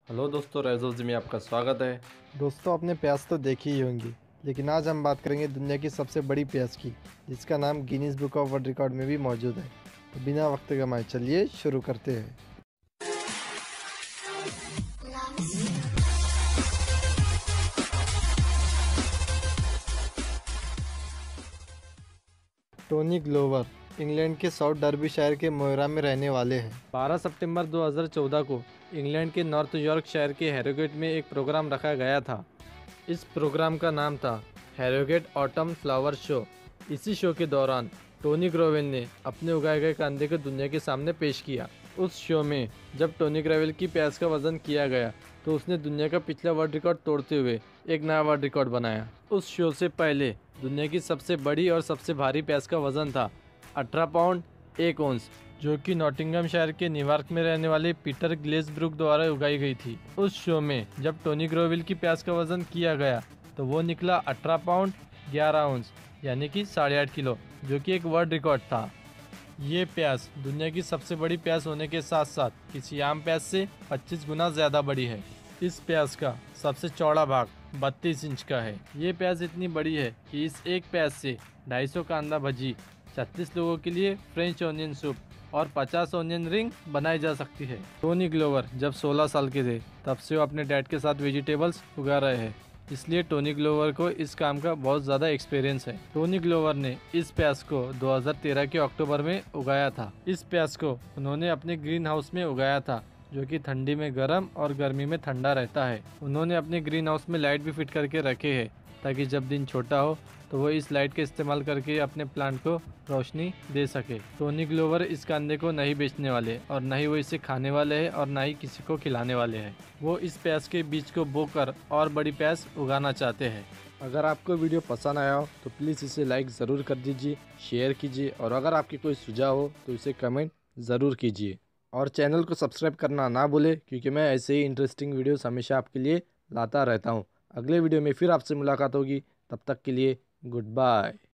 Hello दोस्तों, रेजोज में आपका स्वागत है। दोस्तों, आपने प्याज तो देखी ही होंगी, लेकिन आज हम बात करेंगे दुनिया की सबसे बड़ी प्याज की, जिसका नाम Guinness book of world record में भी मौजूद है। तो बिना वक्त गंवाए चलिए शुरू करते हैं। टोनी ग्लोवर इंग्लैंड के साउथ डर्बी शहर के मोयरा में रहने वाले हैं। 12 सितंबर 2014 को इंग्लैंड के नॉर्थ यॉर्क शहर के हैरोगेट में एक प्रोग्राम रखा गया था। इस प्रोग्राम का नाम था हैरोगेट ऑटम फ्लावर शो। इसी शो के दौरान टोनी ग्रोवेल ने अपने उगाए गए कांदे को दुनिया के सामने पेश किया। उस शो में जब टोनी ग्रेवेल की प्याज का वजन किया गया तो उसने दुनिया का पिछला वर्ल्ड रिकॉर्ड तोड़ते हुए एक नया वर्ल्ड रिकॉर्ड बनाया। उस शो से पहले दुनिया की सबसे बड़ी और सबसे भारी प्याज का वजन था 18 पाउंड 1 औंस, जो कि नॉटिंघम शहर के न्यूयॉर्क में रहने वाले पीटर ग्लेसब्रुक द्वारा उगाई गई थी। उस शो में जब टोनी ग्रोवेल की प्याज का वजन किया गया तो वो निकला 18 पाउंड 11 औंस, यानी कि 8.5 किलो, जो कि एक वर्ल्ड रिकॉर्ड था। ये प्याज दुनिया की सबसे बड़ी प्याज होने के साथ साथ किसी आम प्याज से 25 गुना ज्यादा बड़ी है। इस प्याज का सबसे चौड़ा भाग 32 इंच का है। ये प्याज इतनी बड़ी है कि इस एक प्याज से 250 कांदा भजी, 36 लोगों के लिए फ्रेंच ऑनियन सूप और 50 ऑनियन रिंग बनाई जा सकती है। टोनी ग्लोवर जब 16 साल के थे तब से वो अपने डैड के साथ वेजिटेबल्स उगा रहे हैं, इसलिए टोनी ग्लोवर को इस काम का बहुत ज़्यादा एक्सपीरियंस है। टोनी ग्लोवर ने इस प्याज को 2013 के अक्टूबर में उगाया था। इस प्याज को उन्होंने अपने ग्रीन हाउस में उगाया था, जो कि ठंडी में गर्म और गर्मी में ठंडा रहता है। उन्होंने अपने ग्रीन हाउस में लाइट भी फिट करके रखे है, ताकि जब दिन छोटा हो तो वो इस लाइट का इस्तेमाल करके अपने प्लांट को रोशनी दे सके। टोनी ग्लोवर इस कांदे को नहीं बेचने वाले और न ही वो इसे खाने वाले हैं और न ही किसी को खिलाने वाले हैं। वो इस प्याज के बीज को बोकर और बड़ी प्याज उगाना चाहते हैं। अगर आपको वीडियो पसंद आया हो तो प्लीज़ इसे लाइक ज़रूर कर दीजिए, शेयर कीजिए और अगर आपकी कोई सुझाव हो तो इसे कमेंट ज़रूर कीजिए। और चैनल को सब्सक्राइब करना ना भूले, क्योंकि मैं ऐसे ही इंटरेस्टिंग वीडियोस हमेशा आपके लिए लाता रहता हूँ। अगले वीडियो में फिर आपसे मुलाकात होगी, तब तक के लिए गुड बाय।